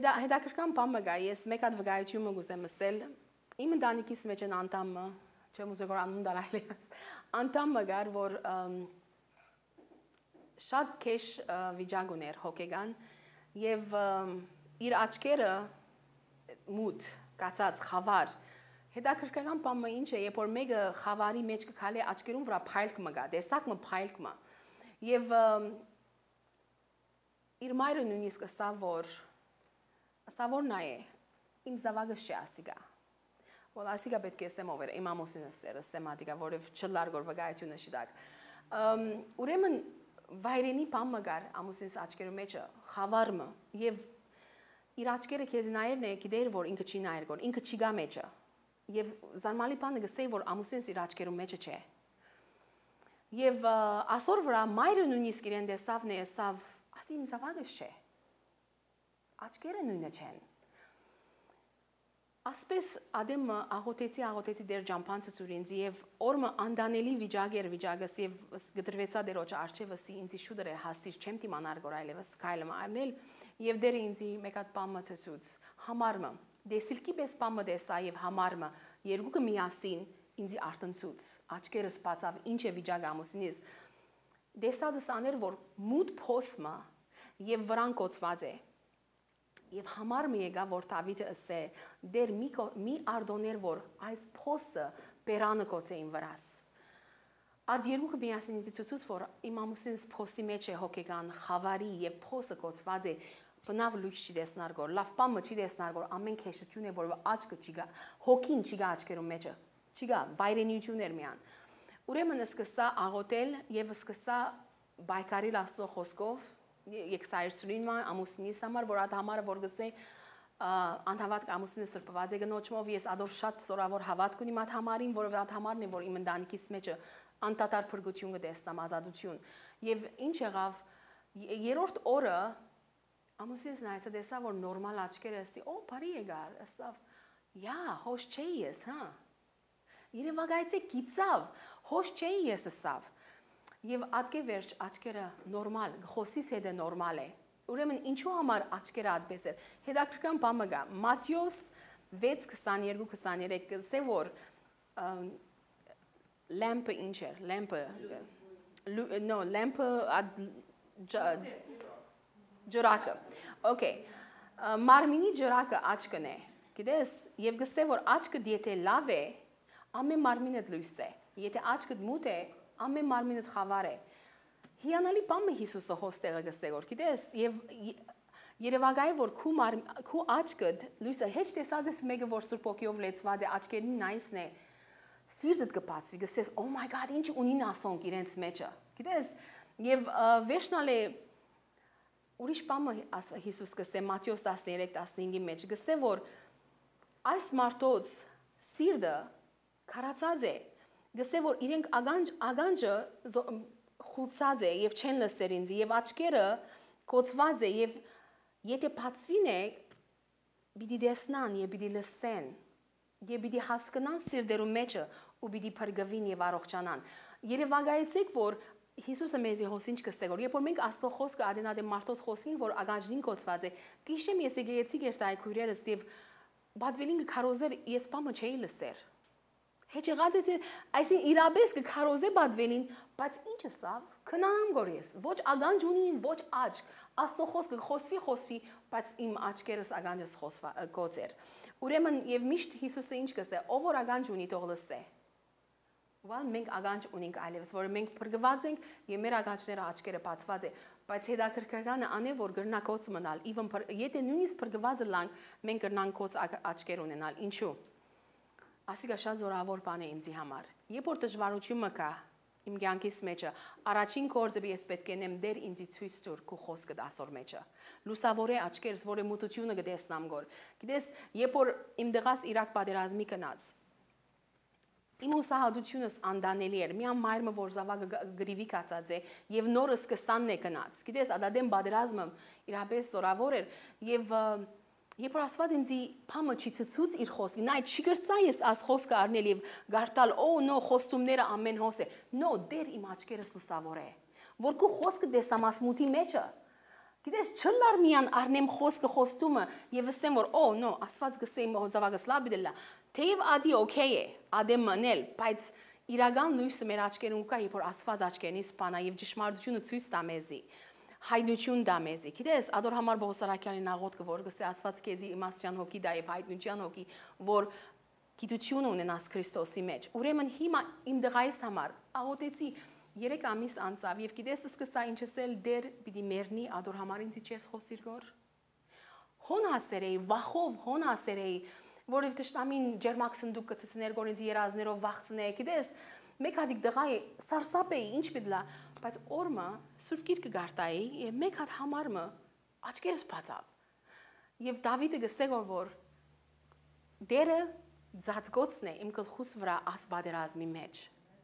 Հետաքրքրական բան մգա, ես մեկ հատ վկայություն մգուզեմ ասել, իմ ընտանիքիս մեջ են անդամը, չեմ ուզում որ անուն դարայել ես, անդամ մգար, որ շատ քեշ վիճակ ուներ հոգեգան եւ իր աչքերը մութ, կացած, խավար, հետաքրքրական բանը ինչ է, երբ որ մեկը խավարի մեջ կքալի աչքերում վրա փայլք մգա, տեսակ մը փայլք մը եւ իր մայրը նույնիսկ ասա որ նա է իմ զավակը չի ասիգա որ ասիգա պետք է ասեմ over իմ ամուսինը սերը սեմատիկա որև չլարգոր վկայությունը շիտակ ուրեմն վայրենի բան մգար ամուսինս աչքերու մեջը խավարը եւ իր աչքերը քեզ նայերն է գիտեր որ ինքը չի նայեր գոր ինքը չի գա մեջը եւ զարմալի բանը գսեի որ ամուսինս իր աչքերու մեջը չէ եւ ասոր վրա մայրը նույնիսկ իրեն դեսավ նեսավ ասի իմ զավակը չէ աչքերը նույնը չեն ասպես ադեմը աղոտեցի դեր ջամփանցը ծուրինձ եւ օրը անդանելի վիճակեր վիճակս եւ գտրվեցա դերոջ արչեվսի ինձի շուտեր է հասիր չեմ դիմանար գորայլևս քայլը մարնել եւ դեր ինձի մեկ հատ բամը ցեցուց համարմը դեսիլքի պես բամը դեսա եւ համարմը երկուքը միասին ինձի արտնցուց աչքերս բացավ ինչ է վիճակը ամուսինիս դեսածս աներ որ մութ փոսմը եւ վրան կոծված է եւ համար մի եկա որ Դավիթը ասե դեր մի արդոներ որ այս փոսը բերանը կոծեին վրաս Ադ երկուքը միասին դիցուցուց որ իմ ամուսինս փոսի մեջ է հոգեգան խավարի եւ փոսը կոծված է բնավ լույս չի դեսնար գոր լավ բամը չի դեսնար գոր ամեն քեշություն է որ աչքը չի գա հոգին չի գա աչքերում մեջը չի գա վայրենիություններ միան ուրեմն սկսա աղոտել եւ սկսա բայկարի լասո խոսքով եկսայրսրին ամուսինիս համար որ այդ համարը որ գսե անհավատ ամուսինը սրբված է գնոջմով ես ադոր շատ սորավոր հավատք ունիմ այդ համարին որովհետեւ այդ համարն է որ իմ ընտանիքիս մեջը անտատար փրկություն կտեսնամ ազատություն եւ ինչ եղավ երրորդ օրը ամուսինս նայեցա դեսա որ նորմալ աչքերը ասի օ բարի եկար ասավ յա հոշ չէի ես հա Երևակայցե գիծավ հոշ չէի ես ասավ եւ ատկե վերջ աչքերը նորմալ խոսիս հետ է նորմալ է ուրեմն ինչու համար աչքերը այդպես էր հետաքրքրական բանը գա Մատթեոս 6:22-23 կսե որ լամպը ինչ էր լամպը no լամպը ջրակը okay մարմինի ջրակը աչքն է գիտես եւ գսե որ աչքը եթե լավ է ամեն մարմինը լույս է եթե աչքդ մութ է ամեն մարմինը խավար է հիանալի բանը Հիսուսը հոստեղը գսե որ գիտես եւ Երևակայ որ քու աչքդ լույսը հեչ տեսած ես մեկը որ Սուրբ ոգիով լեցված է աչքերին նայսն է սիրտդ կբացվի գսես oh my god ինչ ունին ասոնք իրենց մեջը գիտես եւ վերջնալ է ուրիշ բանը Հիսուս գսե Մատթեոս 13:15-ի մեջ գսե որ այս մարդոց սիրտը քարացած է գսե որ իրենք ագանջը խուցած է եւ չեն լսեր ինձ եւ աչքերը կոծված է եւ եթե բացվին է պիտի դեսնան եւ պիտի լսեն եւ պիտի հասկանան սիրտերու մեջը ու պիտի փրկվին եւ առողջանան Երևակայեցեք որ Հիսուսը մեզի հոսինչ կսե որ երբ որ մենք Աստծո խոսքը ադենադե մարդոց խոսքին որ ագանջին կոծված է գիշեմ ես եկեցի գերտայ քույրերս եւ բադվելին կքարոզեր ես բամը չէի լսեր Հեչ եղած է այսին իրապես կքարոզե բադվելին բայց ինչ ասավ քնամ գոր ես ոչ ագանջ ունին ոչ աչք Աստծո խոսքը խոսվի բայց իմ աչքերս ագանջս կոծեր ուրեմն եւ միշտ Հիսուսը ինչ կսե ով որ ագանջ ունի թող լսե Ուրեմն մենք ագանջ ունենք այլևս, որ մենք փրկված ենք եւ մեր ագանջները աչքերը բացված է, բայց հետաքրքրականը անը որ գրնա կոց մնալ, even եթե նույնիսկ փրկվածը լանք, մենք գրնանք կոց աչքեր ունենալ, ինչու։ Ասիկա շատ զորավոր բան է ինձի համար։ Երբ որ դժվարությունը կա իմ կյանքիս մեջը, առաջին գործը ես պետք է նեմ դեր ինձի ցույց տուր քո խոսքը դասոր մեջը։ Լուսավորե աչքերս, որ մուտությունը կտեսնամ գոր։ Գիտես, երբ որ իմ դղաս Իրաք պատերազմի կնաց Իմ ուսահատությունս անդանելի էր, միան մայրը որ զավակը գրիվի կացած է եւ նորս 20-ն է գնաց։ Գիտես, ադադեմ բادرազմը իրապես զորավոր էր եւ երբ որ ասված ինձի փամը չի ցցուց իր խոսքը, նայ չգրծա ես աս խոսքը առնել եւ գարտալ, օ նո խոստումները ամեն հոս է։ Նո, դեր իմ աչքերս լուսավոր է։ Որ քո խոսքը դեսամ ասմութի մեջը։ Գիտես չլար միան առնեմ խոսքը խոստումը եւ ասեմ որ օ նո աստված գսեմ հոզավագս լավ դիլա թեև ադի օքեյ է ադեմ մնել բայց իրական լույսը մեր աչքերում կա երբ որ աստված աչքերից սպանա եւ ճշմարտությունը ցույց տա մեզի հայտնություն դա մեզի գիտես ադոր համար Բողոսարակյանին աղոթքը որ գսե աստված քեզի իմաստության հոգի դա եւ հայտնության հոգի որ գիտություն ունենաս Քրիստոսի մեջ ուրեմն հիմա իմ դղայիս համար աղոթեցի 3 ամիս անցավ եւ գիտես սկսա ինչ ասել դեր պիտի մեռնի ադոր համար ինձ չես խոսիր գոր հոն հասերեի վախով հոն հասերեի որև տշնամին ջերմակ սնդուկ կծցներ գորինձ երազներով վախցնե գիտես մեկ հատիկ դղայ սարսափ էի ինչ պիտլա բայց օրմը սուրբ գիրքը գարտայի եւ մեկ հատ համարմը աչքերս բացավ եւ Դավիթը գսե որ դերը ձածգոցն է իմ գլխուս վրա ասբադերազմի մեջ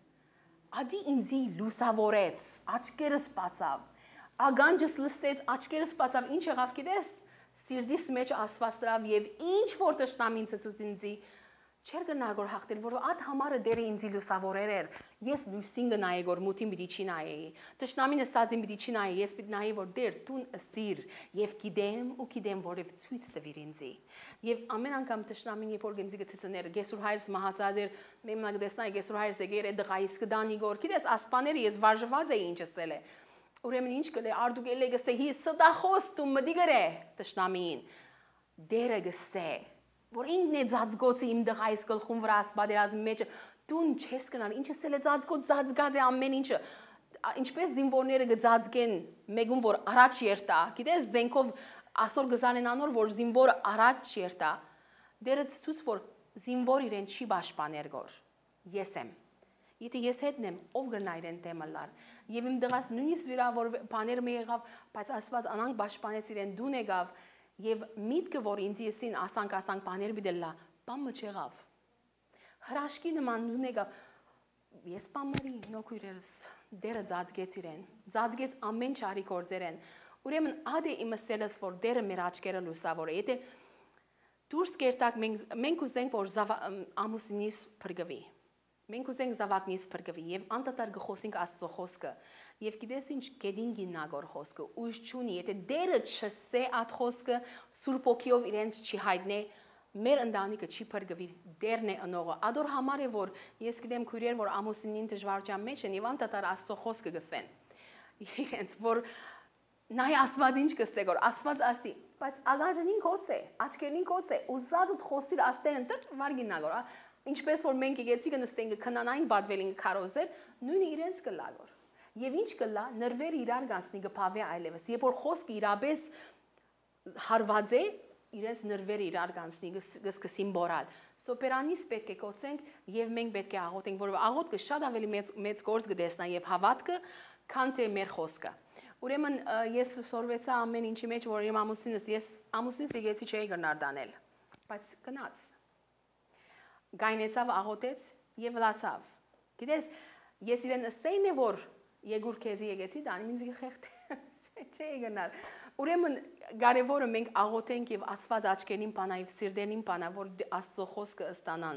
Ադի ինձի լուսավորեց, աչքերս բացավ, ագանջս լսեց, աչքերս բացավ, ինչ եղավ գիտես, սիրտիս մեջ ասված դրավ եւ ինչ որ տշնամին ցցուց ինձի, չեր գնալ որ հաղթել, որ այդ համարը դերը ինձի լուսավորեր էր, ես լույսին գնայի որ մութին պիտի չի նայեի, տշնամին ասածին պիտի չի նայեի, ես պիտի նայի որ դեր տուն ըստիր եւ գիտեմ որև ցույց տվիր ինձի, եւ ամեն անգամ տշնամին երբ որ գեմզի գծցներ, Գեսուր հայրս մահացած էր, մեմնակ դեսնայի Գեսուր հայրս եկեր է դղայիս կդանի գոր, գիտես ասպաները ես վարժված էի ինչ ասել է, ուրեմն ինչ կլե արդուկ էլե գսե հի ստախոս դու մդի գրե տշնամին, դերը գսե որ ինքն է ձածգոցը իմ դղայիս գլխում վրա ասբադերազմի մեջ դուն չես գնալ ինչ ասել է ձածգոց ձածգած է ամեն ինչը ինչպես զինվորները գծածկեն մեգում որ առաջ երտա գիտես զենքով ասոր գզանեն անոր որ զինվորը առաջ երտա դերը ցույց որ զինվոր իրեն չի պաշտպաներ գոր ես եմ եթե ես հետն եմ ով գրնա իրեն տեմալար եւ իմ դղաս նույնիսկ վիրավոր բաներ մի եղավ բայց աստված անանք պաշտպանեց իրեն դուն եկավ Եվ միտքը, որ ինձ եսին ասանք բաներ բիդելլա, բամը չեղավ։ Հրաշքի նման նուն եկավ, ես բամերի նոքույրերս դերը ձածգեց իրեն, ձածգեց ամեն չարի գործերեն, ուրեմն ադե իմը սելս, որ դերը մեր աչկերը լուսավոր է, եթե դուրս կերտակ մենք ուզենք, որ ամուսինիս պրգվի, մենք ուզենք զավակնիս պրգվի, և անտատար գխոսինք աստծո խոսքը, Եվ գիտես ինչ գեդին գիննագոր խոսքը, ուժ չունի, եթե դերը չսե այդ խոսքը, սուրբ ոգիով իրենց չի հայտնե, մեր ընտանիքը չի պրգվի, դերն է ընողը, ադոր համար է, որ ես գիտեմ քույրեր, որ ամուսինին դժվարության մեջ են, և անտատար աստծո խոսքը գսեն, իրենց, որ նայ ասված ինչ գսե գոր, ասված ասի, բայց ագանջնին կոց է, աչկերին կոց է, ուզածդ խոսիր աստեն, տր վար գիննագոր, ինչպես որ մենք եկեցի կնստենք քնանային բադվելին կարոզեր, նույնը իրենց կլագոր Եվ ինչ կլա նրվեր իրար գանցնի գպավե այլևս, երբ որ խոսքը իրապես հարված է, իրենց նրվեր իրար գանցնի գսկսին բորալ։ Սոպերանից պետք է կոծենք և մենք պետք է աղոտենք, որ աղոտքը շատ ավելի մեծ գործ գտեսնա և հավատքը, քան թե մեր խոսքը։ Ուրեմն ես սորվեցա ամեն ինչի մեջ, որ իմ ամուսինս եկեցի չէի գրնար դանել, բայց գնաց։ Գայնեցավ, աղոտեց և լացավ։ Գիտես, ես իրեն ըստեին է, որ Եգուր քեզի եկեցի դանի ինձ խեղդ չէ գնալ ուրեմն կարևորը մենք աղոթենք եւ Աստված աչքերին բանա եւ սիրտերին բանա որ Աստծո խոսքը ստանան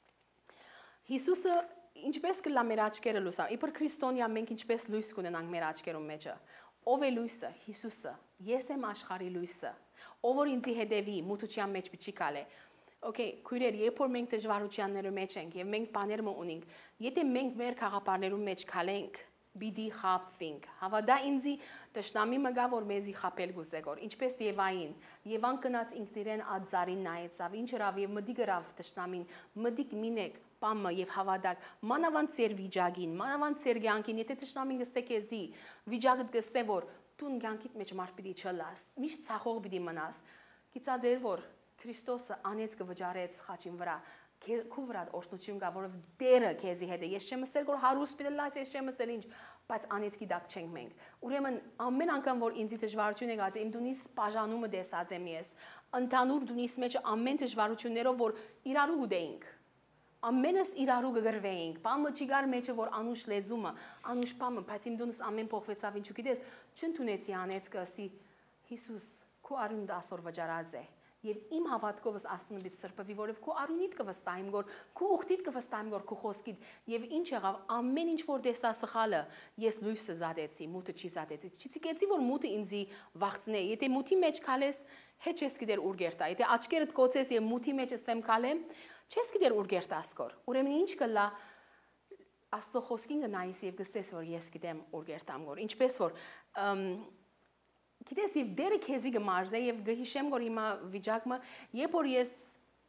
Հիսուսը ինչպես կլա մեր աչքերը լուսա իբր քրիստոնյա մենք ինչպես լույս կունենանք մեր աչքերում մեջը ով է լույսը Հիսուսը ես եմ աշխարհի լույսը ով որ ինձի հետևի մութության մեջ պիտի գալե Okay, քույրեր, երբ որ մենք դժվարությունների մեջ ենք եւ մենք բաներ ունենք, եթե մենք մեր խաղապարներում մեջ քալենք, բիդի խապվենք։ Հավատա ինձի տշնամի մգա որ մեզի խապել գուսեգոր, ինչպես Եվային, Եվան կնած ինքնիրեն ածարին նայեցավ, ինչ հրավ եւ մդի գրավ տշնամին, մդիկ մինեք, պամը եւ հավատակ, մանավանդ ծեր վիճակին, մանավանդ ծեր կյանքին, եթե տշնամին գստե քեզի, վիճակդ գստե որ տուն կյանքիդ մեջ մարդ պիտի չլաս, միշտ ցախող պիտի մնաս։ Գիտած էր որ Քրիստոսը անեց կվճարեց խաչին վրա, քու վրա օրհնություն կա, որով դերը քեզի հետ է։ Ես չեմ ասել որ հարուստ պիտի լաս, ես չեմ ասել ինչ, բայց անեցքի դակ չենք մենք։ Ուրեմն ամեն անգամ որ ինձի դժվարություն եկած է, իմ դունիս բաժանումը դեսած եմ ես, ընդհանուր դունիս մեջ ամեն դժվարություններով որ իրարու գուտեինք։ Ամենս իրարու կգրվեինք, բամը չգար մեջը որ անուշ լեզումը, անուշ բամը, բայց իմ դունս ամեն փոխվեցավ ինչու գիտես, չընդունեցի անեց կասի Հիսուս քու արյուն դասոր վճարած է։ Եվ իմ հավատքովս ասում եմ սրբավի, որով քո արունիդ կվստահեմ գոր, քո ուխտիդ կվստահեմ գոր, քո խոսքիդ, եւ ինչ եղավ, ամեն ինչ որ դեսա սխալը, ես լույսը զադեցի, մութը չի զադեցի։ Չցիկեցի որ մութը ինձի վախցնե, եթե մութի մեջ քալես, հետ չես գիտեր ուր գերտա, եթե աչքերդ կոծես եւ մութի մեջ ասեմ քալեմ, չես գիտեր ուր գերտաս գոր։ Ուրեմն ինչ կլա Աստծո խոսքին գնայիս եւ գսես որ ես գիտեմ ուր գերտամ գոր։ Ինչպես որ Գիտես, եւ դերը քեզի գմարզե եւ գհիշեմ որ հիմա վիճակը, երբ որ ես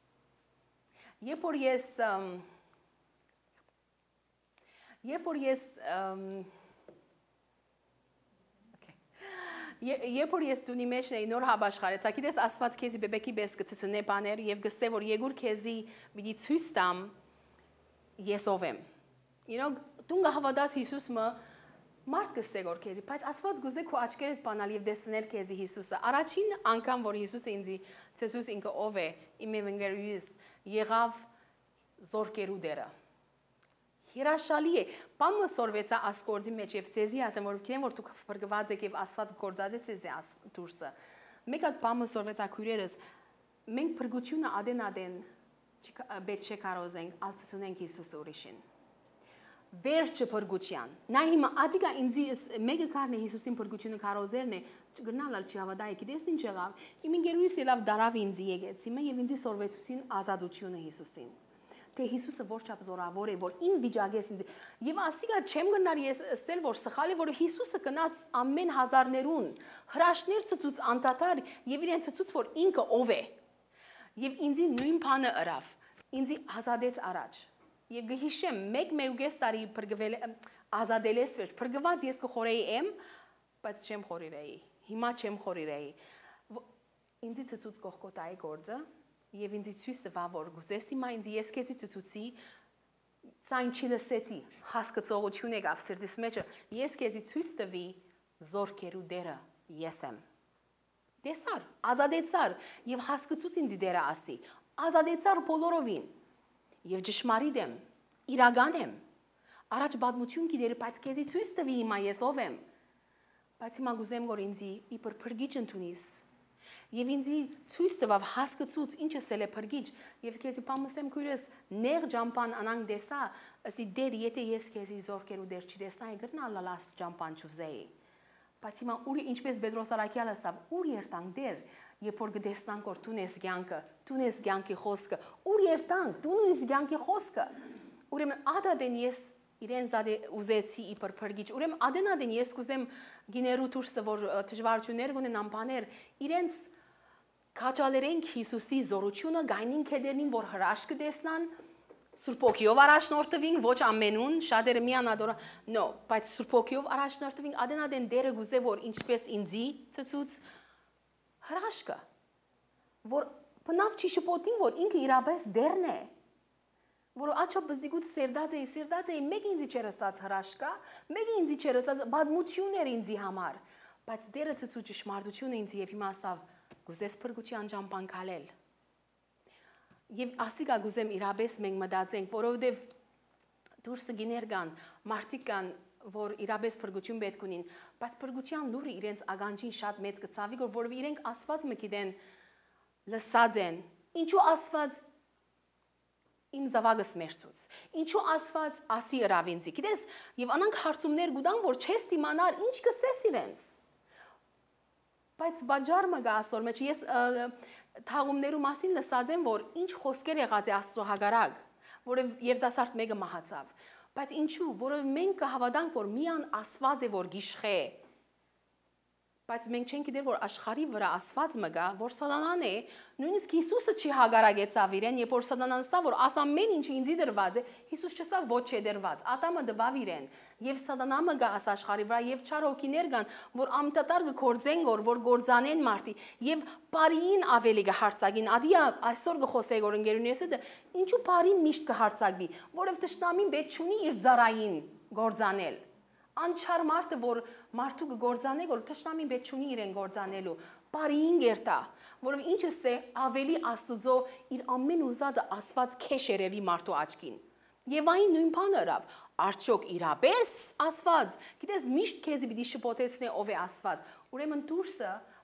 դունի մեջ նեի նոր հաբաշխարեցա, գիտես Աստված քեզի բեբեկի պես կցցնե բաներ եւ գստե որ եգուր քեզի մի ցույց տամ ես ով եմ։ Դու գահավադաս Հիսուսը Մարդ գսե գոր քեզի, բայց Աստված գուզե քո աչքերդ բանալ եւ տեսնել քեզի Հիսուսը։ Առաջին անգամ որ Հիսուսը ինձի ցեսուս ինքը ով է, իմ evangeliist եղավ զորքերու դերը։ Հիրաշալի է։ Բամը սորվեցա ասկորձի մեջ եւ ցեզի ասեմ որ գիտեմ որ դուք բրգված եք եւ Աստված գործած է ցեզի դուրսը։ Մեկ հատ բամը սորվեցա քույրերս, մենք բրգությունը ադեն բետ չկարոզենք, ալցնենք Հիսուսը ուրիշին։ Վերջը բրգության։ Նա հիմա ադիգա ինձի մեկը կարն է Հիսուսին բրգությունը կարոզերն է, գնալալ չի հավատա եկես ինչ եղավ։ Իմ ինգերուս ելավ դարավ ինձի եկեց, հիմա եւ ինձի սորվեցուսին ազատությունը Հիսուսին։ Թե Հիսուսը որչափ զորավոր է, որ ին վիճակես ինձ։ Եվ ասիկա չեմ գնար ես ասել որ սխալ է, որ Հիսուսը կնաց ամեն հազարներուն հրաշներ ցծուց անդադար եւ իրեն ցծուց որ ինքը ով է։ Եվ ինձի նույն բանը ըրավ։ Ինձի ազատեց առաջ։ Եվ գհիշեմ մեկ-մեկ տարի բրգվել ազատելես վեր բրգված ես կխորեի եմ բայց չեմ խորիրեի հիմա չեմ խորիրեի ինձի ցծուց կողքոտայի գործը եւ ինձի ցույց տվա որ գուզես հիմա ինձ ես քեզի ցծուցի ցայն չի լսեցի հասկացողություն եկավ սրտիս մեջ ես քեզի ցույց տվի զորքերու դերը ես եմ դեսար ազատեցար եւ հասկացուց ինձի դերը ասի ազատեցար բոլորովին Եվ ճշմարիտ եմ, իրական եմ, առաջ բադմություն գիտեր, բայց քեզի ցույց տվի հիմա ես ով եմ, բայց հիմա գուզեմ որ ինձի իբր փրկիչ ընդունիս, եւ ինձի ցույց տվավ հասկացուց ինչը սել է փրկիչ, եւ քեզի պամսեմ քույրես նեղ ջամպան անանք դեսա, ասի դեր եթե ես քեզի զորքերու դեր չի դեսա, գտնալ լալաս ջամպան չուզեի, բայց հիմա ուրի ինչպես Պետրոս Արաքյալը ասավ, ուր երտանք դեր Երբ որ գտեսնանք որ դու ես կյանքը, դու ես կյանքի խոսքը, ուր երտանք, դու ես կյանքի խոսքը։ Ուրեմն ադադեն ես իրեն զադե ուզեցի իբր փրկիչ։ Ուրեմն ադենադեն ես կուզեմ գիներու դուրսը որ դժվարություններ ունենան բաներ, իրենց քաջալերենք Հիսուսի զորությունը, գայնին քեդերին որ հրաշք կտեսնան, Սուրբ ոգիով առաջնորդվին, ոչ ամենուն, շատերը միանադորա, no, բայց Սուրբ ոգիով առաջնորդվին, ադենադեն դերը գուզե որ ինչպես ինձի ցծուց հրաշքը, որ բնավ չի շպոտին, որ ինքը իրապես դերն է, որ աչա բզդիգուց սերդած էի, մեկ ինձի չեր ասած հրաշկա, մեկ ինձի չեր ասած բադմություն էր ինձի համար, բայց դերը ծծու ճշմարտությունը ինձի և հիմա ասավ, գուզես պրգության ճամպան կալել, և ասիկա գուզեմ իրապես մենք մդացենք, որովդև դուրսը գիներ կան, մարդիկ կան, որ իրապես պրգություն պետք ունին, բայց պրգության լուրը իրենց ագանջին շատ մեծ կծավի, որ իրենք ասված մը գիտեն լսած են, ինչու ասված իմ զավագս մերցուց, ինչու ասված ասի ըրավ ինձի, գիտես, և անանք հարցումներ գուդան, որ չես դիմանար, ինչ կսես իրենց, բայց բաջարմը գա ասոր մեջ, ես թաղումներու մասին լսած եմ, որ ինչ խոսքեր եղած է Աստծո հագարակ, որը երդասարդ մեկը մահացավ, բայց ինչու, որով մենք կհավատանք, որ միան ասված է, որ գիշխե, բայց մենք չենք գիտեր, որ աշխարհի վրա ասված մը գա, որ սատանան է, նույնիսկ Հիսուսը չի հագարագեցավ իրեն, երբ որ սատանան ստա, որ ասամեն ինչը ինձի դրված է, Հիսուս չսա ոչ է դրված, ատամը դվավ իրեն, եւ սատանամը գա աս աշխարհի վրա, եւ չար հոգիներ կան, որ ամտատար կգործեն, որ գործանեն մարդի, եւ բարին ավելի կհարցակին, ադիա այսօր կխոսեի որ ընկերուներս հետ, ինչու բարին միշտ կհարցակվի, որովհետեւ տշնամին պետք չունի իր ծառային գործանել Անչար մարդը, որ մարդու կգործանե, որ տշնամին պետք չունի իրեն գործանելու, բարին գերտա, որով ինչս է ավելի Աստծո իր ամեն ուզածը ասված քեշ երևի մարդու աչքին։ Եվ այն նույն բանը ըրավ, արդյոք իրապես ասված, գիտես միշտ քեզի պիտի շփոթեցնե ով է ասված, ուրեմն դուրսը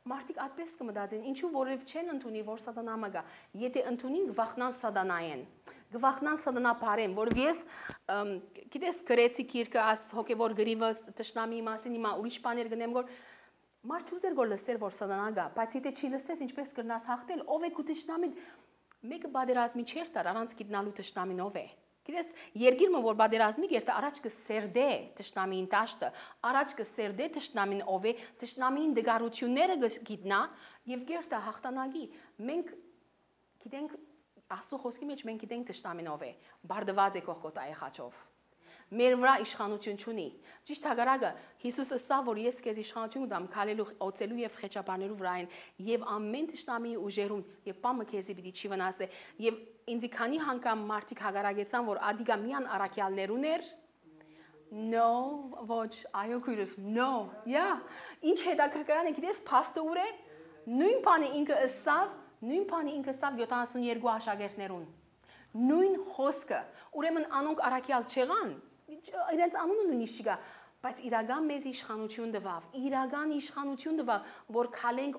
Մարդիկ այդպես կմտածեն, ինչու որև չեն ընդունի, որ սատանամը գա։ Եթե ընդունին, գվախնան սատանային։ Գվախնան սատանա բարեն, որ ես գիտես գրեցի քիրքը աս հոգևոր գրիվը տշնամի մասին, հիմա ուրիշ բաներ գնեմ, որ մարդ չուզեր որ լսեր, որ սատանա գա, բայց եթե չի լսես, ինչպես կրնաս հաղթել, ով է քու տշնամին, մեկը բادرազմի չեր տար, առանց գիտնալու տշնամին ով է։ Գիտես, երգիրը որ բادرազմի գերտը առաջ կսերդե տշնամին տաշտը, առաջ կսերդե տշնամին ով է, տշնամին դգարությունները գիտնա եւ գերտը հաղթանակի։ Մենք գիտենք Աստծո խոսքի մեջ մենք գիտենք տշնամին ով է, բարդված է կողքոտայի խաչով։ Մեր վրա իշխանություն չունի։ Ճիշտ հակառակը Հիսուսը ասա, որ ես քեզ իշխանություն կտամ քալելու, օծելու եւ խեճապանելու վրային եւ ամեն տշնամի ուժերում եւ պամը քեզի պիտի չի վնասե եւ ինձ քանի հանգամ մարդիկ հակառակեցան, որ ադիգա միան արաքյալներուն էր։ No, ոչ, այո քույրս, no, yeah։ Ինչ հետաքրքրական է, գիտես, փաստը ուր է։ Նույն բանը ինքը ասավ 72 աշակերտներուն։ Նույն խոսքը, ուրեմն անոնք արաքյալ չեղան, իրենց անունը նույնիսկ չկա, բայց իրական մեզ իշխանություն տվավ, իրական իշխանություն տվավ, որ քալենք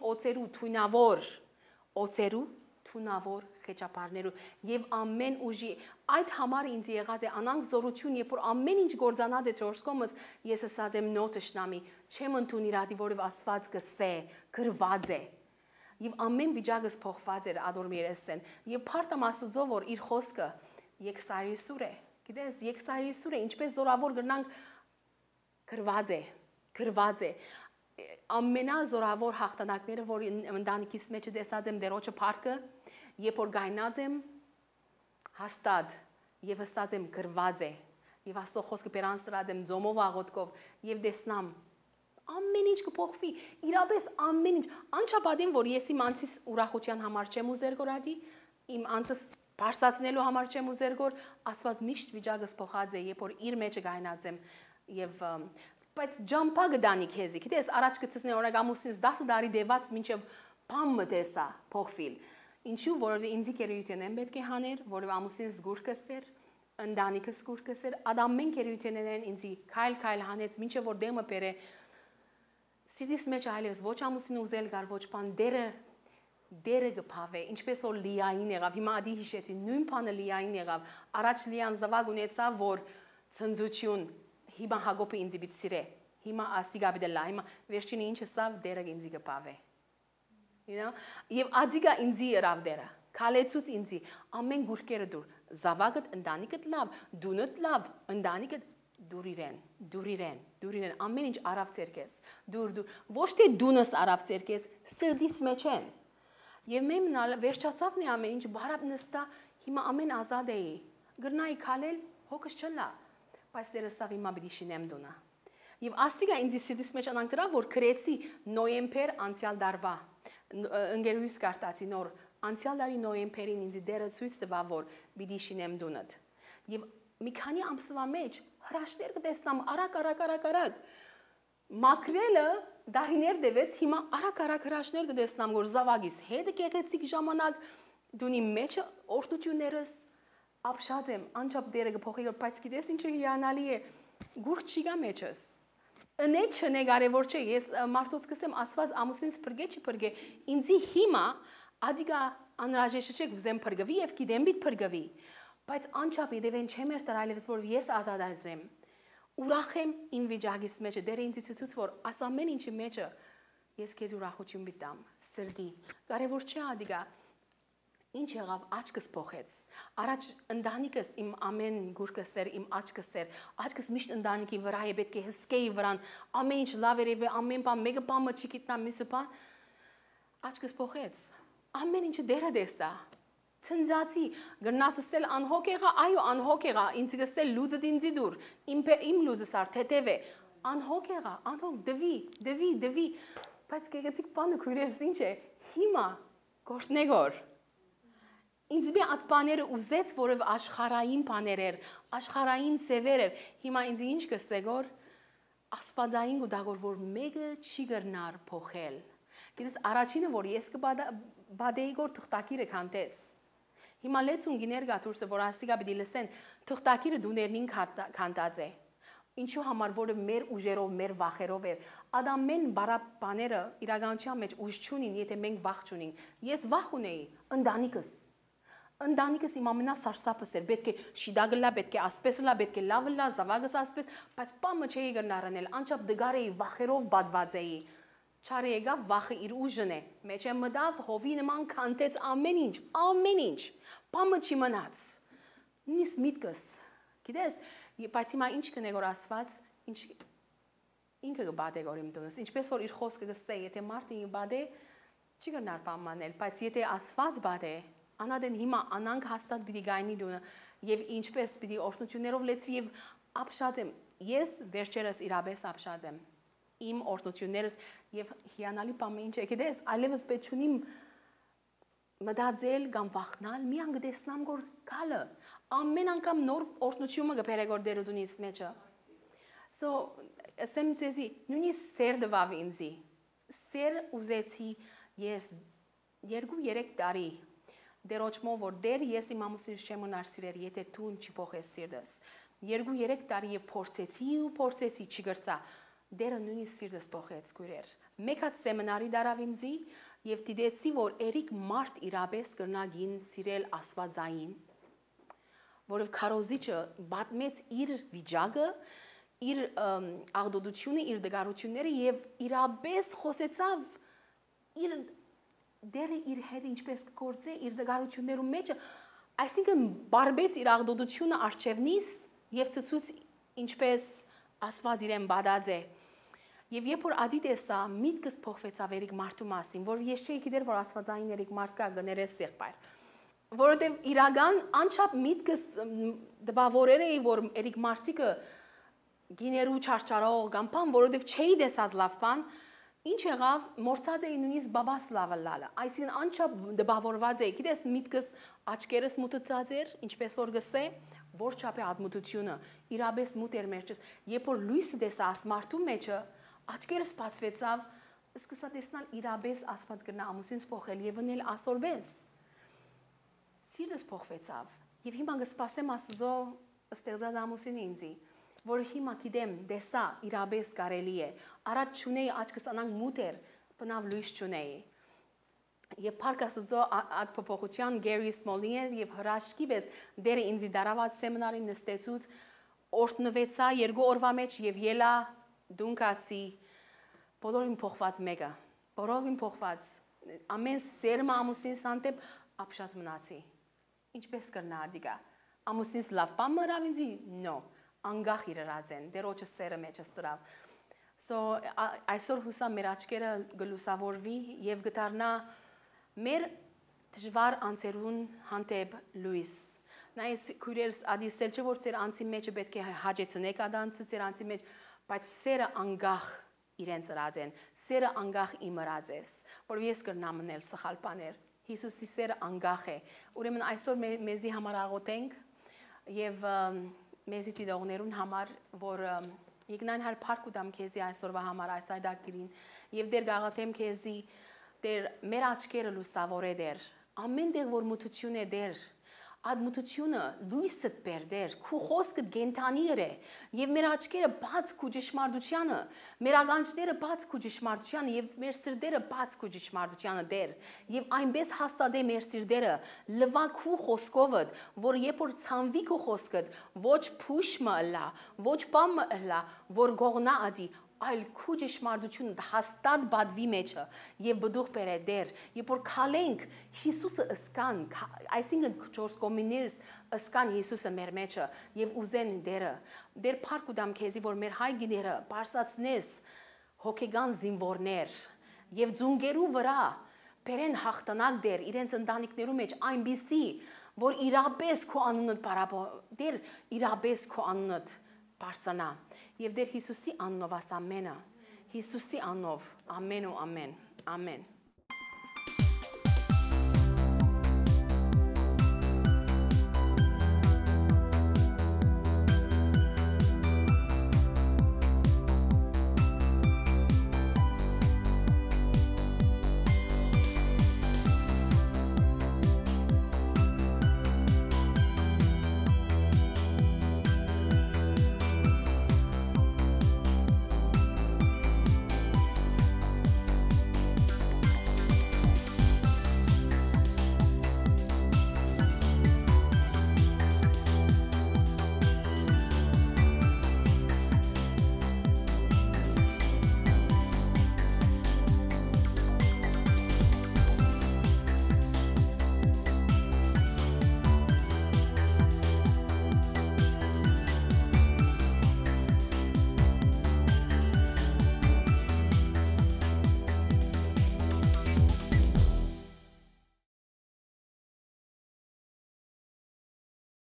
թունավոր խեճապարներու եւ ամեն ուժի այդ համար ինձ եղած է անանք զորություն, երբ որ ամեն ինչ գործանած է ծորսկոմս, ես ասած եմ նո տշնամի, չեմ ընդունի իրադի, որով Աստված կսե, գրված է։ Եվ ամեն վիճակս փոխված էր ադոր երեսեն եւ փարտամ Աստծո որ իր խոսքը եկսարիսուր է գիտես եկսարիսուր է ինչպես զորավոր գրնանք գրված է ամենազորավոր հաղթանակները որ ընտանիքիս մեջ տեսած եմ դերոջը փառքը երբ որ գայնած եմ հաստատ եւ հստակ եմ գրված է եւ Աստծո խոսքը բերանսրած եմ ձոմով աղոթքով եւ տեսնամ ամեն ինչ կփոխվի, իրապես ամեն ինչ, անչափադին, որ ես իմ անձիս ուրախության համար չեմ ուզեր գորադի, իմ անձս բարձրացնելու համար չեմ ուզեր գոր, Աստված միշտ վիճակս փոխած է, երբ որ իր մեջը գայնած եմ եւ բայց ջամփա գդանի քեզի, գիտես, առաջ կցնի օրինակ ամուսինս 10 տարի դեված մինչեւ բամը տեսա փոխվիլ։ Ինչու, որովհետեւ ինձի կերույթեն եմ պետք է հաներ, որովհետեւ ամուսինս գուրկսեր, ընտանիքս գուրկսեր, ադամեն կերույթենեն ինձի քայլ հանեց, մինչեւ որ դեմը բերե Սիրտիս մեջ այլևս ոչ ամուսին ուզել գար, ոչ բան դերը գփավե, ինչպես որ Լիային եղավ, հիմա ադի հիշեցի, նույն բանը Լիային եղավ, առաջ Լիան զավակ ունեցավ, որ ցնծություն, հիմա Հակոբը ինձ պիտի սիրե, հիմա ասիգա պիտի լա, հիմա վերջինը ինչ ասավ, դերը ինձ գփավե, եւ ադիգա ինձ երավ դերը, քալեցուց ինձ, ամեն գուրկերը դուր, զավակդ ընտանիքդ լավ, դունդ լավ, ընտանիքդ դուրիրեն, ամեն ինչ արավ ծերքես, դուր, ոչ թե դունս արավ ծերքես, սրդիս մեջ են, և մեն մնալ վերջացավն է ամեն ինչ, բարապ նստա, հիմա ամեն ազատ էի, գրնայի կալել, հոգս չլա, բայց դերստավ հիմա բիդի շինեմ դունա, և ասիգա ինձի սրդիս մեջ անանք դրա, որ կրեցի նոյեմպեր անցյալ դարվա, ընգերույս կարտացի նոր, անցյալ դարի նոյեմպերին ինձի դերը ցույց տվա, որ բիդի շինեմ դունըտ, և մի քանի ամսվա մեջ հրաշներ կտեսնամ արագ մակրելը դարիներ դևեց հիմա արագ հրաշներ կտեսնամ որ զավագիս հետը կեղեցիկ ժամանակ դունի մեջը օրդություններս ապշած եմ անչափ դերը կփոխի բայց գիտես ինչը հիանալի է գուրք չի գա մեջս ընե չնե կարևոր չէ ես մարդոց կսեմ ասված ամուսինս փրկե չի փրկե ինձի հիմա ադիգա անհրաժեշտ չէ գուզեմ փրկվի եւ գիտեմ բիտ փրկվի բայց անչափ իդևեն չեմ երթալևս որ ես ազատած եմ ուրախ եմ իմ վիճակիս մեջ դերը ինձ ցույց որ աս ամեն ինչի մեջը ես քեզ ուրախություն բիտամ սրդի կարևոր չէ ադիգա ինչ եղավ աչքս փոխեց առաջ ընտանիքս իմ ամեն գուրկս էր իմ աչքս միշտ ընտանիքի վրա է պետք է հսկեի վրան ամեն ինչ լավ էր ամեն բան մեկը բանը չի գիտնամ մյուսը բան աչքս փոխեց ամեն ինչը դերը դեսա Ցնծացի գնաս ասել անհոգ եղա այո անհոգ եղա ինձ գսել լուծը դինձի դուր իմ լուծը սար թեթև է անհոգ եղա անհոգ դվի բայց գեղեցիկ բանը քույրերս ինչ է հիմա գործնեգոր ինձ մի այդ բաները ուզեց որև աշխարհային բաներ էր աշխարհային ծևեր էր հիմա ինձ ինչ գսեգոր աստվածային գուտագոր որ մեկը չի գրնար փոխել գիտես առաջինը որ ես կբադեի գոր թղթակիրը քանտեց Հիմա լեցուն գիներ գատուրսը, որ ասիգա պիտի լսեն, թղթակիրը դուներնին քանտած է, Ինչու համար, որը մեր ուժերով, մեր վախերով է։ Այդ ամեն բարաբաները իրականության մեջ ուժ չունին, եթե մենք վախ չունենք։ Ես վախ ունեի ընտանիքս։ Ընտանիքս իմ ամենասարսափս էր, պետք է շիդագը լա, պետք է ասպես լա, պետք է լավը լա, զավակս ասպես, բայց պամը չէի գնարանել, անչափ դգար էի, վախերով բադված էի։ Չարը եկավ, վախը իր ուժն է, մեջ է մտավ, հովի նման քանտեց ամեն ինչ, պամը չի մնաց։ Նույնիսկ միտքս, գիտես, բայց հիմա ինչ կնե որ ասված, ինչ ինքը կբադե որ իմ տունս, ինչպես որ իր խոսքը գստե, եթե մարդը ինքը բադե, չի գնար պամանել, բայց եթե ասված բադե, անադեն հիմա անանք հաստատ պիտի գայնի դունը, և ինչպես պիտի օրհնություններով լեցվի և ապշած եմ, ես վերջերս իրապես ապշած եմ, իմ օրհնություններս և հիանալի պամը ինչ է, գիտես, այլևս պետք չունիմ մտածել կամ վախնալ, մի անգտեսնամ որ գալը, ամեն անգամ նոր օրհնությունը կբերե որ դերուդունից մեջը։ So, ասեմ ձեզի, նույնիսկ սեր դվավ ինձի, սեր ուզեցի ես 2-3 տարի դերոճմով որ դեր ես իմ ամուսինս չեմ ունար սիրեր, եթե դու չի փոխես սիրտս։ 2-3 տարի եւ փորձեցի, չգրծա։ Դերը նույնիսկ սիրտս փոխեց քույրեր։ Մեկ հատ սեմինարի դարավ ինձի եւ դիտեցի որ երիկ մարդ իրապես կրնագին սիրել Աստվածային, որով քարոզիչը բատմեց իր վիճակը, իր աղդոդությունը, իր դգարությունները եւ իրապես խոսեցավ իր դերը իր հետ ինչպես կգործե իր դգարություններու մեջը, այսինքն բարբեց իր աղդոդությունը արջևնից եւ ցցուց ինչպես Աստված իրեն բադած է։ Եվ երբ որ ադի տեսա, միտքս փոխվեցավ երիկ մարդու մասին, որ ես չէի գիտեր, որ Աստվածային երիկ մարդ կա գներես սեղբայր։ Որովհետև իրական անչափ միտքս դպավորեր էի, որ երիկ մարդիկը գիներու չարչարող կամ բան, որովհետև չէի տեսած լավ բան, ինչ եղավ, մորցած էի նույնիսկ բաբաս լավը լալը, այսինքն անչափ դպավորված էի, գիտես միտքս աչքերս մուտծած էր, ինչպես որ գսե, որ չափ է ադմուտությունը, իրապես մուտ էր մեջս, երբ որ լույսը տեսա ասմարտու մեջը, աչքերս բացվեցավ, սկսա տեսնալ իրապես Աստված կրնա ամուսինս փոխել եւ ընել ասորվես։ Սիրտս փոխվեցավ եւ հիմա կսպասեմ Աստծո ստեղծած ամուսինի ինձի, որ հիմա գիտեմ, տեսա իրապես կարելի է։ Առաջ չունեի աչքս անանք մուտ էր, բնավ լույս չունեի։ Եվ Փառք Աստծո այդ փոփոխության Գերի Սմոլինգեր եւ հրաշքի պես դերը ինձի դարաված սեմինարին նստեցուց օրհնվեցա 2 օրվա մեջ եւ ելա դունկացի բոլորին փոխված մեկը, բոլորին փոխված ամեն սերմը ամուսինս անտեպ ապշած մնացի։ Ինչպես կրնա ադիգա։ Ամուսինս լավ բան մրավ ինձի, no, անգախ իրարած են, դերոջը սերը մեջը սրավ։ So այսօր հուսա մեր աչքերը գլուսավորվի եւ գտարնա մեր դժվար անձերուն հանդեպ լույս։ Նայես քույրերս ադիսել չէ որ ծեր անձի մեջը պետք է հաջեցնեք ադանցը ծեր անձի մեջ, բայց սերը անգախ իրենց ըրած են, սերը անգախ իմրած ես, որ ես կրնամ մնել սխալ բաներ, Հիսուսի սերը անգախ է, ուրեմն այսօր մեզի համար աղոթենք եւ մեզի դիտողներուն համար, որ Իգնան հար փառք ուտամ քեզի այսօրվա համար այս այդակիրին եւ դեր գաղաթեմ քեզի դեր մեր աչքերը լուսավորե դեր ամեն դեր որ մութություն է դեր այդ մութությունը լույսը բեր դեր քու խոսքը գենտանի է եւ մեր աչքերը բաց քու ճշմարտությանը մեր ականջները բաց քու ճշմարտությանը եւ մեր սրտերը բաց քու ճշմարտությանը դեր եւ այնպես հաստատե մեր սիրտերը լվա քու խոսքովը որ երբ որ ցանվի քու խոսքը ոչ փուշմը լա ոչ բամը լա որ գողնա ադի այլ քու ճշմարտությունը հաստատ բադվի մեջը եւ բդուղ բերե դեր երբ որ քալենք Հիսուսը ըսկան այսինքն 4 կոմիներս ըսկան Հիսուսը մեր մեջը եւ ուզեն դեր փառք ուտամ քեզի որ մեր հայ գիները բարձացնես հոգեգան զինվորներ եւ ձունգերու վրա բերեն հաղթանակ դեր իրենց ընտանիքներու մեջ այնպիսի որ իրապես քո անունդ դեր իրապես քո անունդ բարձանա եւ դեր Հիսուսի անունով ասամենը Հիսուսի անունով ամեն ու ամեն ամեն